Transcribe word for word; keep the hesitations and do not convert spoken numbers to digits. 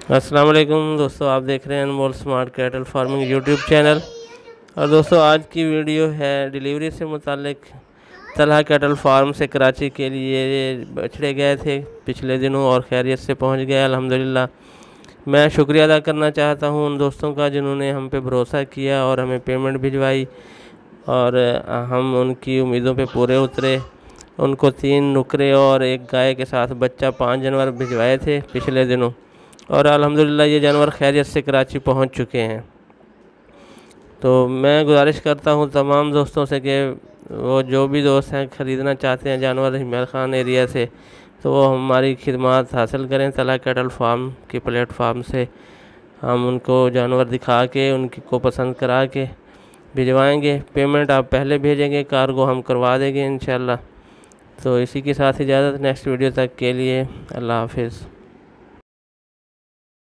अस्सलाम वालेकुम दोस्तों, आप देख रहे हैं Anmol smart cattle farming YouTube channel. और दोस्तों आज की वीडियो है डिलीवरी से मुतालिक। तलहा कैटल फार्म से कराची के लिए बछड़े गए थे पिछले दिनों और खैरियत से पहुंच गए अल्हम्दुलिल्लाह। मैं शुक्रिया अदा करना चाहता हूं उन दोस्तों का जिन्होंने हम पे भरोसा किया और हमें पेमेंट भिजवाई और हम उनकी उम्मीदों पे पूरे उतरे। उनको तीन नुकरे और एक गाय के साथ बच्चा पाँच जानवर भिजवाए थे पिछले दिनों और अल्हम्दुलिल्लाह ये जानवर खैरियत से कराची पहुंच चुके हैं। तो मैं गुजारिश करता हूं तमाम दोस्तों से कि वो जो भी दोस्त हैं ख़रीदना चाहते हैं जानवर हिमाल खान एरिया से, तो वो हमारी खिदमत हासिल करें तलहा कैटल फार्म के प्लेटफार्म से। हम उनको जानवर दिखा के उनकी को पसंद करा के भिजवाएंगे। पेमेंट आप पहले भेजेंगे, कार्गो हम करवा देंगे इंशाल्लाह। तो इसी के साथ इजाज़त, नेक्स्ट वीडियो तक के लिए अल्लाह हाफिज़।